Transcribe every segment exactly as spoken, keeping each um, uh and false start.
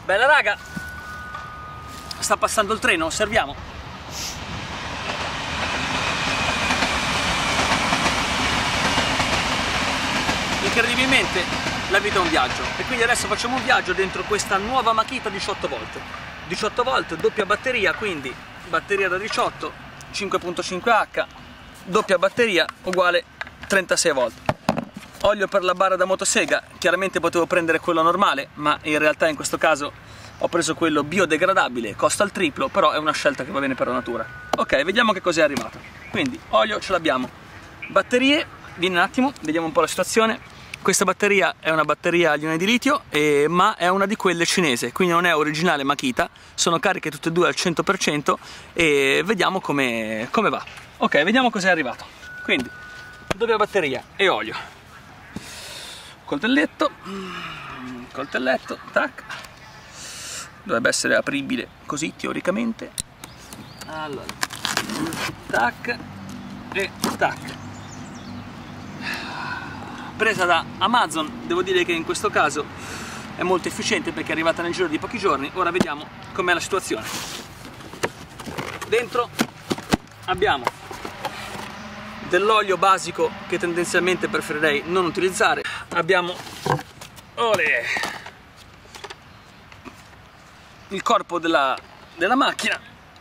Bella raga, sta passando il treno, osserviamo. Incredibilmente la vita è un viaggio e quindi adesso facciamo un viaggio dentro questa nuova Makita diciotto volt. diciotto volt, doppia batteria, quindi batteria da diciotto, cinque virgola cinque H, doppia batteria uguale trentasei volt. Olio per la barra da motosega, chiaramente potevo prendere quello normale, ma in realtà in questo caso ho preso quello biodegradabile, costa il triplo, però è una scelta che va bene per la natura. Ok, vediamo che cos'è arrivato. Quindi, olio ce l'abbiamo. Batterie, vieni un attimo, vediamo un po' la situazione. Questa batteria è una batteria agli ioni di litio, eh, ma è una di quelle cinese, quindi non è originale Makita, sono cariche tutte e due al cento per cento e vediamo come, come va. Ok, vediamo cos'è arrivato. Quindi, doppia batteria e olio. Coltelletto, coltelletto, tac, dovrebbe essere apribile così teoricamente, allora, tac e tac, presa da Amazon, devo dire che in questo caso è molto efficiente perché è arrivata nel giro di pochi giorni. Ora vediamo com'è la situazione. Dentro abbiamo dell'olio basico che tendenzialmente preferirei non utilizzare, abbiamo olè, il corpo della, della macchina,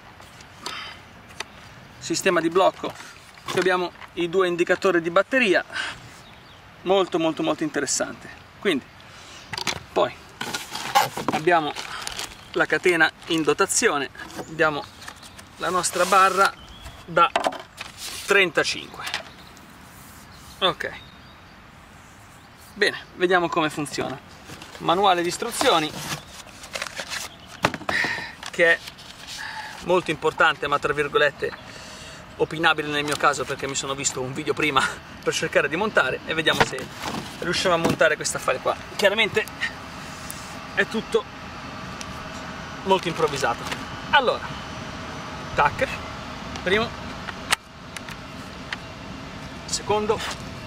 sistema di blocco, qui abbiamo i due indicatori di batteria, molto molto molto interessante. Quindi poi abbiamo la catena in dotazione, abbiamo la nostra barra da trentacinque. Ok, bene, vediamo come funziona. Manuale di istruzioni, che è molto importante ma tra virgolette opinabile nel mio caso, perché mi sono visto un video prima per cercare di montare e vediamo se riusciamo a montare questo affare qua. Chiaramente è tutto molto improvvisato. Allora, tac, primo, secondo,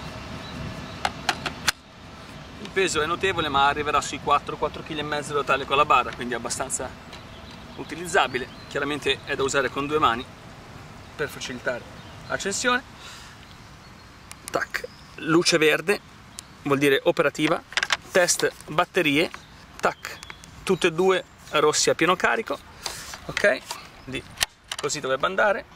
il peso è notevole ma arriverà sui quattro quattro virgola cinque kg totale con la barra, quindi è abbastanza utilizzabile. Chiaramente è da usare con due mani per facilitare l'accensione. Tac, luce verde vuol dire operativa, test batterie, tac, tutte e due rossi a pieno carico. Ok, quindi così dovrebbe andare.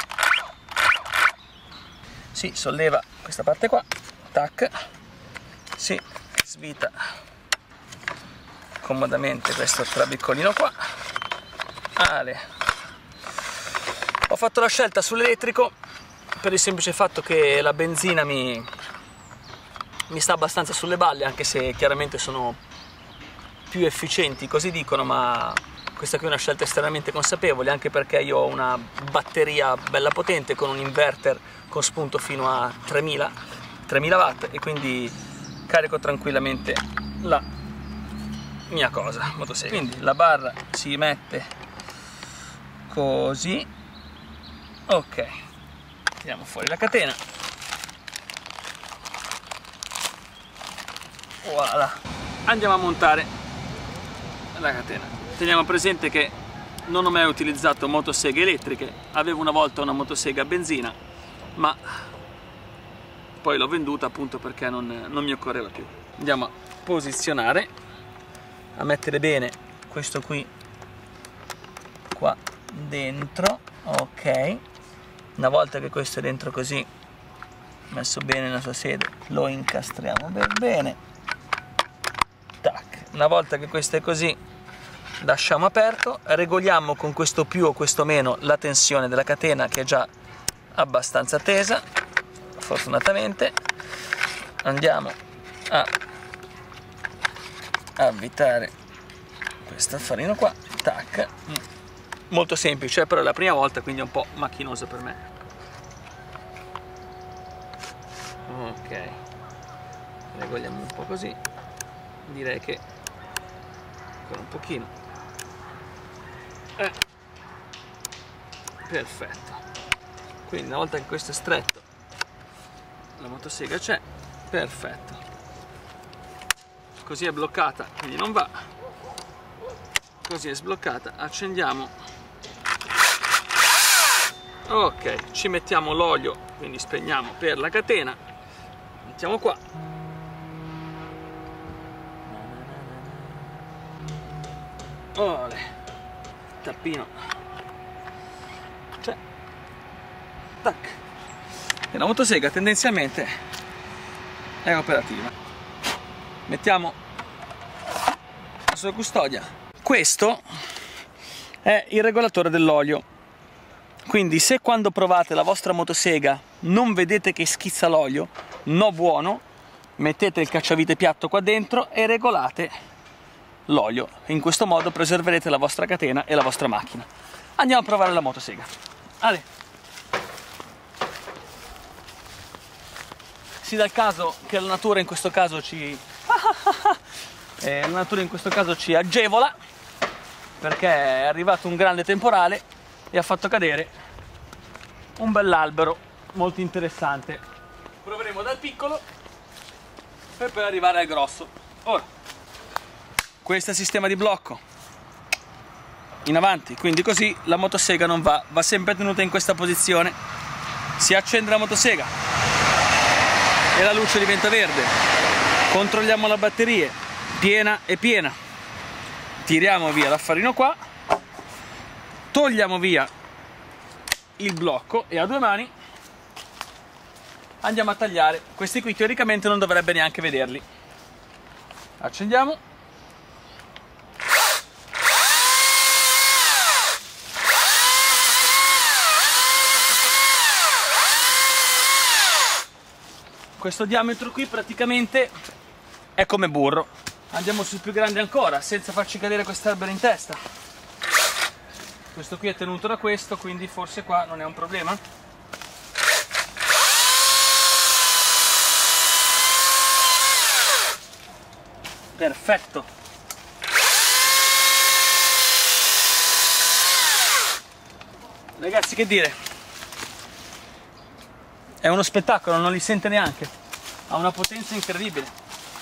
Si solleva questa parte qua, tac, si svita comodamente questo trabiccolino qua. Ale. Ho fatto la scelta sull'elettrico per il semplice fatto che la benzina mi, mi sta abbastanza sulle balle, anche se chiaramente sono più efficienti, così dicono, ma questa qui è una scelta estremamente consapevole, anche perché io ho una batteria bella potente con un inverter con spunto fino a tremila watt e quindi carico tranquillamente la mia cosa, motosega. Quindi la barra si mette così, ok, tiriamo fuori la catena, voilà, andiamo a montare la catena. Teniamo presente che non ho mai utilizzato motoseghe elettriche, avevo una volta una motosega a benzina, ma poi l'ho venduta appunto perché non, non mi occorreva più. Andiamo a posizionare, a mettere bene questo qui qua dentro, ok. Una volta che questo è dentro così, messo bene nella sua sede, lo incastriamo ben bene, tac. Una volta che questo è così, lasciamo aperto, regoliamo con questo più o questo meno la tensione della catena, che è già abbastanza tesa, fortunatamente. Andiamo a avvitare questo affarino qua, tac, molto semplice, però è la prima volta, quindi è un po' macchinoso per me. Ok, regoliamo un po' così, direi che ancora un pochino, eh. Perfetto. Quindi una volta che questo è stretto, la motosega c'è, perfetto, così è bloccata, quindi non va. così è sbloccata, accendiamo, ok, ci mettiamo l'olio, quindi spegniamo per la catena, mettiamo qua, olè, tappino, cioè, tac, e la motosega tendenzialmente è operativa. Mettiamo la sua custodia. Questo è il regolatore dell'olio, quindi se quando provate la vostra motosega non vedete che schizza l'olio, no buono, mettete il cacciavite piatto qua dentro e regolate l'olio. In questo modo preserverete la vostra catena e la vostra macchina. Andiamo a provare la motosega. Ale. Si dà il caso che la natura in questo caso ci eh, la natura in questo caso ci agevola, perché è arrivato un grande temporale e ha fatto cadere un bell'albero molto interessante. Proveremo dal piccolo per poi arrivare al grosso. Ora, questo è il sistema di blocco in avanti, quindi così la motosega non va, va sempre tenuta in questa posizione. Si accende la motosega e la luce diventa verde. Controlliamo la batteria, piena e piena. Tiriamo via l'affarino qua, togliamo via il blocco e a due mani andiamo a tagliare. Questi qui teoricamente non dovrebbe neanche vederli. Accendiamo. Questo diametro qui praticamente è come burro. Andiamo sul più grande ancora, senza farci cadere quest'albero in testa. Questo qui è tenuto da questo, quindi forse qua non è un problema. Perfetto. Ragazzi, che dire? È uno spettacolo, non li sente neanche. Ha una potenza incredibile.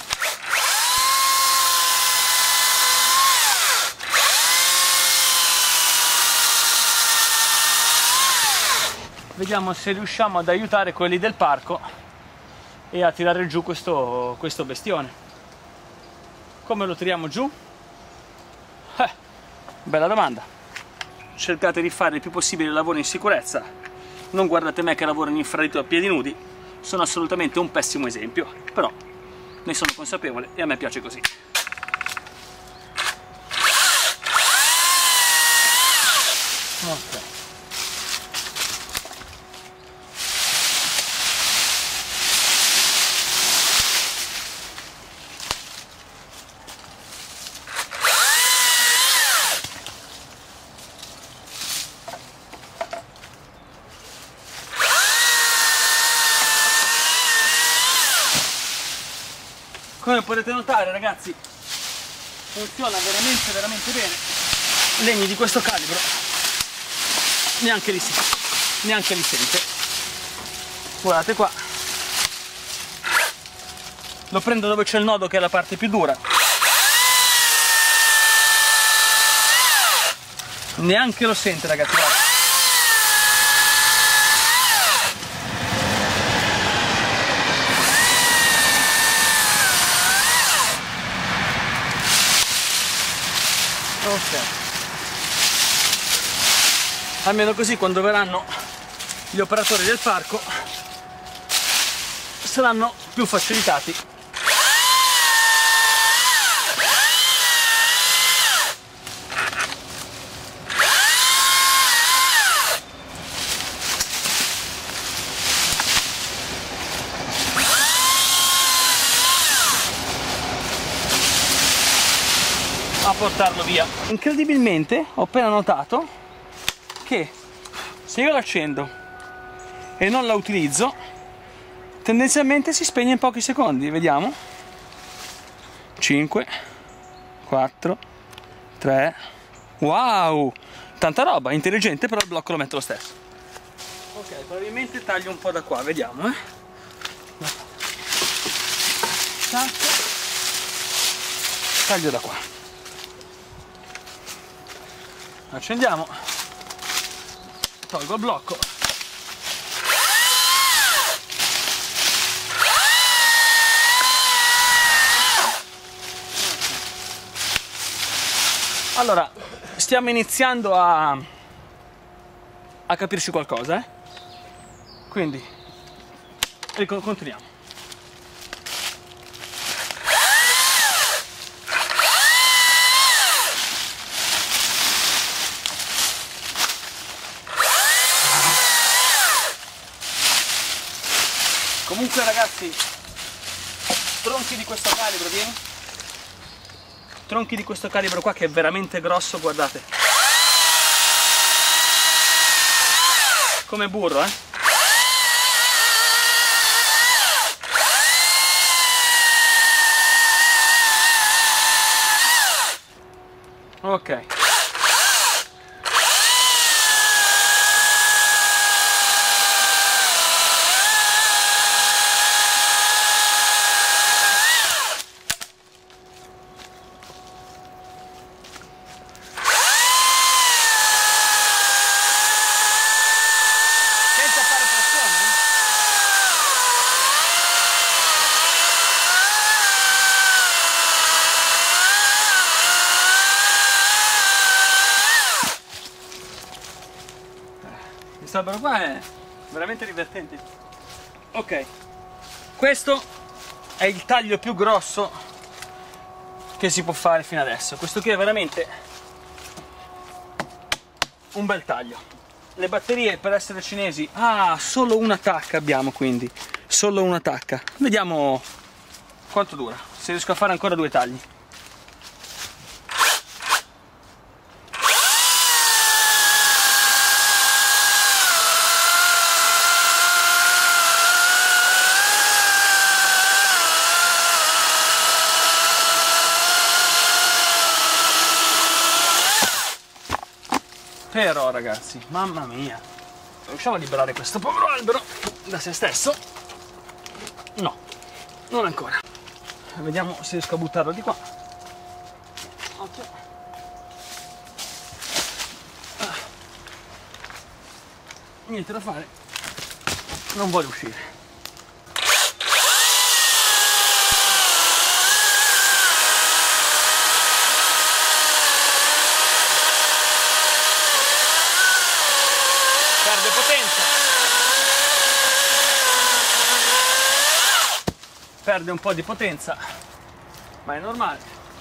Vediamo se riusciamo ad aiutare quelli del parco e a tirare giù questo, questo bestione. Come lo tiriamo giù? Eh, bella domanda. Cercate di fare il più possibile il lavoro in sicurezza. Non guardate me che lavoro in infradito a piedi nudi. Sono assolutamente un pessimo esempio, però ne sono consapevole e a me piace così. Ok. Come potete notare, ragazzi, funziona veramente veramente bene. Legni di questo calibro neanche li, neanche li sente. Guardate qua, lo prendo dove c'è il nodo, che è la parte più dura, neanche lo sente, ragazzi, guarda. Ok, almeno così quando verranno gli operatori del parco saranno più facilitati. A portarlo via. Incredibilmente ho appena notato che se io l'accendo e non la utilizzo, tendenzialmente si spegne in pochi secondi. Vediamo. cinque, quattro, tre. Wow, tanta roba, intelligente, però il blocco lo metto lo stesso. Ok, probabilmente taglio un po' da qua, vediamo, eh. Taglio da qua. Accendiamo, tolgo il blocco, allora stiamo iniziando a, a capirci qualcosa, eh? Quindi continuiamo. Comunque ragazzi, tronchi di questo calibro, vieni? Tronchi di questo calibro qua che è veramente grosso, guardate. Come burro, eh? Ok. Questa roba qua è veramente divertente. Ok, questo è il taglio più grosso che si può fare fino adesso. Questo qui è veramente un bel taglio. Le batterie, per essere cinesi, ah, solo una tacca abbiamo, quindi solo una tacca. Vediamo quanto dura, se riesco a fare ancora due tagli. Però ragazzi, mamma mia, riusciamo a liberare questo povero albero da se stesso? No, non ancora. Vediamo se riesco a buttarlo di qua. Occhio. Ah. Niente da fare, non vuole uscire. Perde potenza, perde un po' di potenza, ma è normale.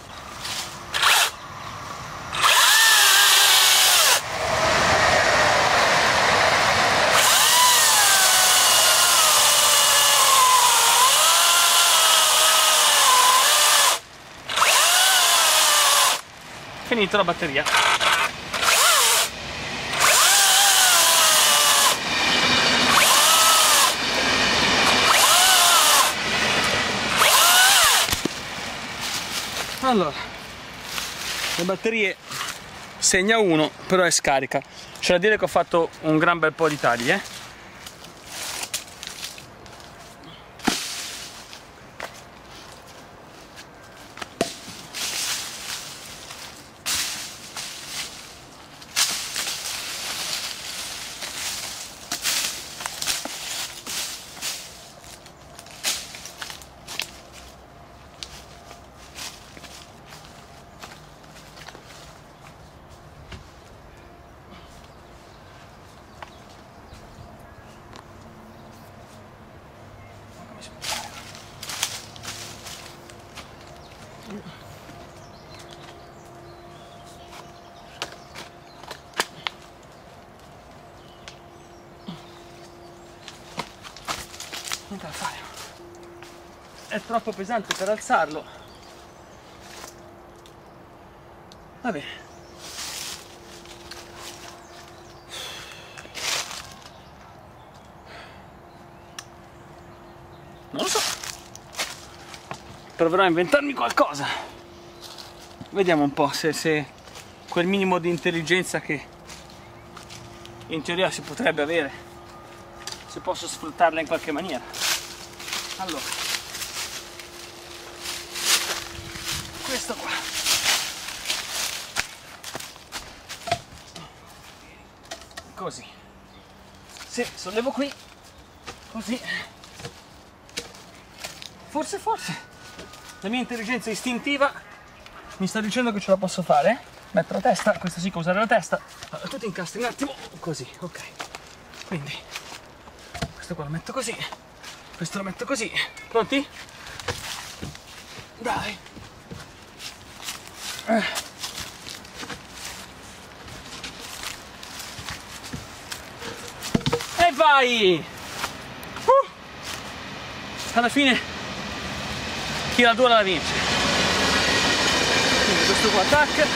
Finito la batteria. Allora, le batterie segna uno, però è scarica. C'è da dire che ho fatto un gran bel po' di tagli, eh? Niente da fare, è troppo pesante per alzarlo. Va bene, non lo so, proverò a inventarmi qualcosa. Vediamo un po' se, se quel minimo di intelligenza che in teoria si potrebbe avere, se posso sfruttarla in qualche maniera. Allora, questo qua così. Se sollevo qui, così, forse, forse, la mia intelligenza istintiva mi sta dicendo che ce la posso fare. Metto la testa, questa sì che usare la testa. Allora, tu ti incastri un attimo, così, ok. Quindi, questo qua lo metto così, questo lo metto così. Pronti? Dai. Eh. E vai! Uh! Alla fine chi la dura la vince. Quindi questo qua tac.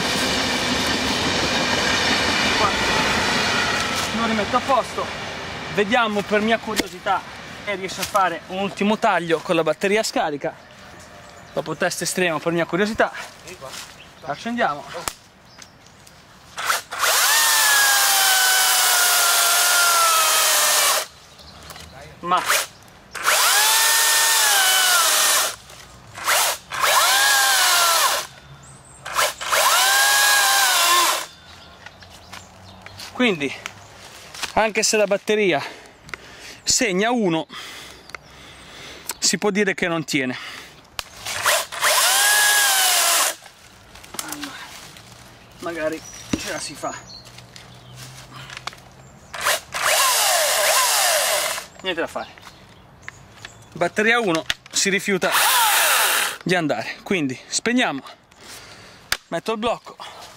Qua lo rimetto a posto. Vediamo per mia curiosità e riesce a fare un ultimo taglio con la batteria scarica. Dopo test estremo per mia curiosità. Accendiamo. Ma quindi anche se la batteria segna uno, si può dire che non tiene. Magari ce la si fa. Niente da fare. Batteria uno si rifiuta di andare, quindi spegniamo, metto il blocco,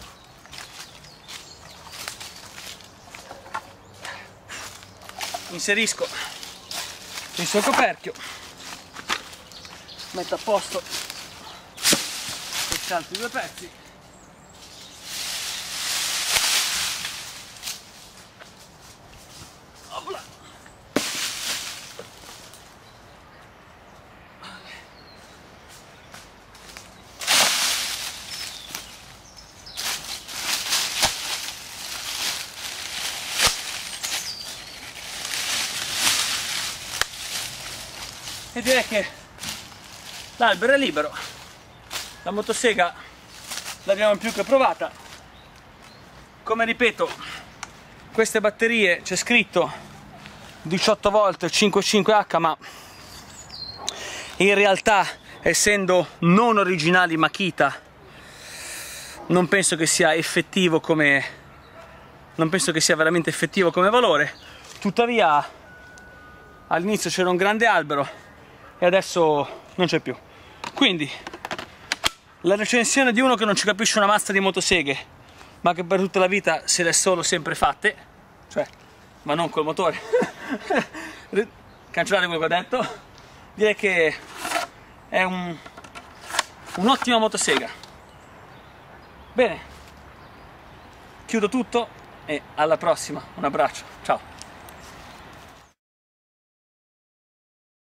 inserisco il suo coperchio, metto a posto questi altri due pezzi. E direi che l'albero è libero, la motosega l'abbiamo più che provata. Come ripeto, queste batterie c'è scritto diciotto volt cinque cinque H, ma in realtà, essendo non originali Makita, non penso che sia effettivo come non penso che sia veramente effettivo come valore. Tuttavia all'inizio c'era un grande albero e adesso non c'è più. Quindi la recensione di uno che non ci capisce una mazza di motoseghe, ma che per tutta la vita se le è solo sempre fatte, cioè, ma non col motore, cancellate quello che ho detto, direi che è un un'ottima motosega. Bene, chiudo tutto e alla prossima, un abbraccio, ciao.